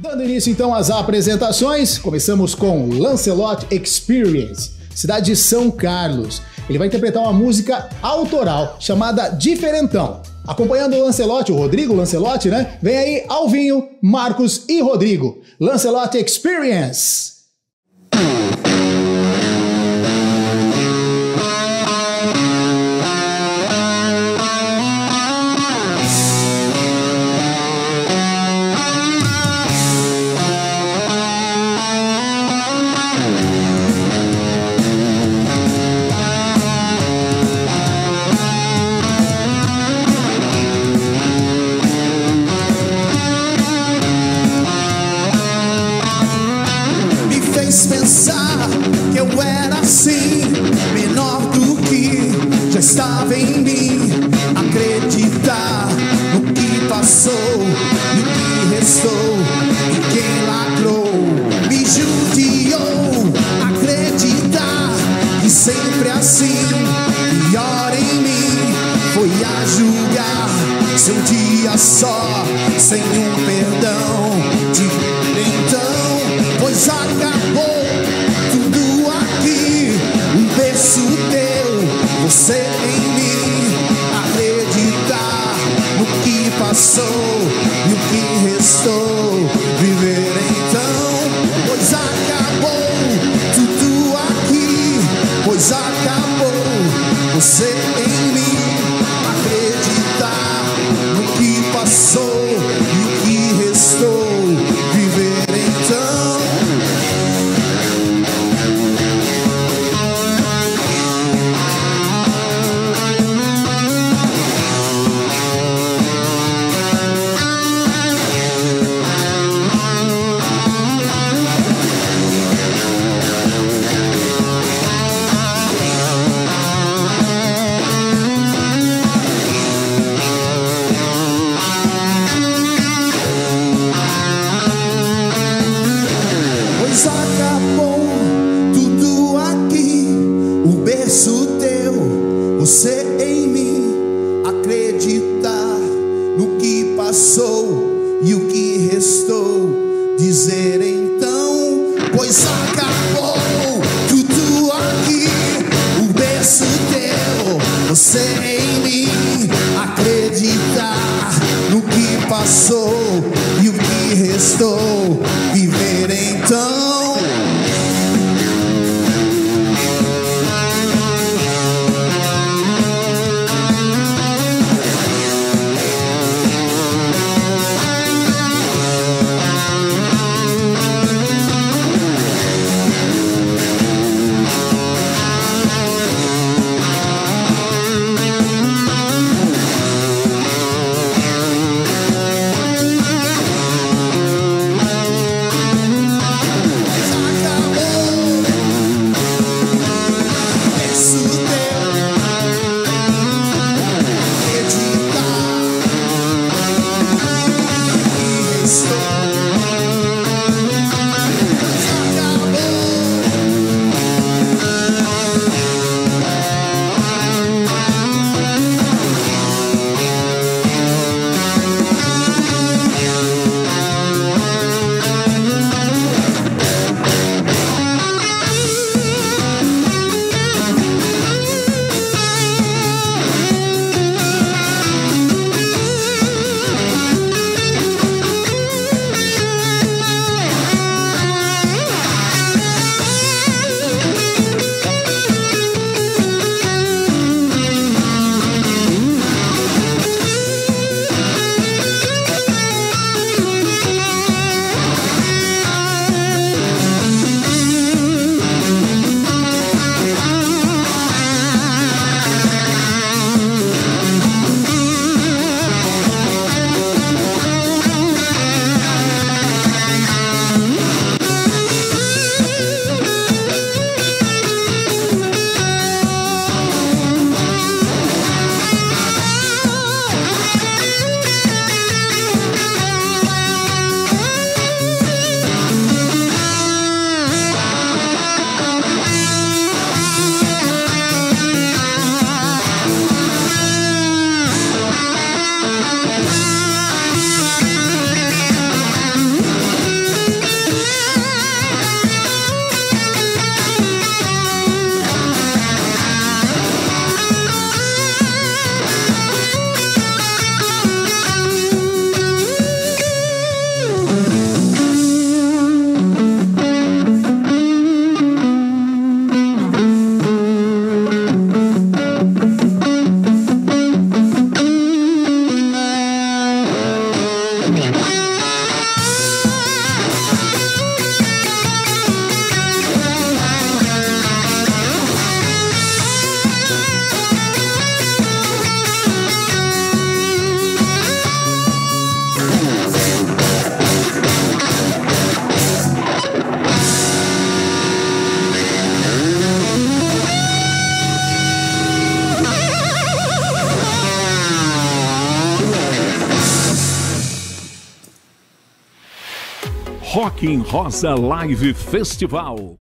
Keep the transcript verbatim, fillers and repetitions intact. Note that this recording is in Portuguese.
Dando início então às apresentações, começamos com Lancelot Experience, cidade de São Carlos. Ele vai interpretar uma música autoral chamada Diferentão. Acompanhando o Lancelot, o Rodrigo Lancelot, né? Vem aí Alvinho, Marcos e Rodrigo. Lancelot Experience. Pensar que eu era assim, menor do que já estava em mim. Acreditar no que passou e o que restou e quem lacrou me judiou. Acreditar que sempre assim, pior em mim foi a julgar seu dia só, sem um perdão. Diferentão, pois acabou tudo aqui, um berço teu, você em mim. Acreditar no que passou e o que restou, viver então, pois acabou tudo aqui, pois acabou você em mim. Acreditar no que passou e o que restou, viver então. Acabou tudo aqui, o berço teu, você em mim. Acreditar no que passou e o que restou, dizer então, pois acabou tudo aqui, o berço teu, você em mim. Acreditar no que passou e o que restou, viver então. Rock em Rosa Live Festival.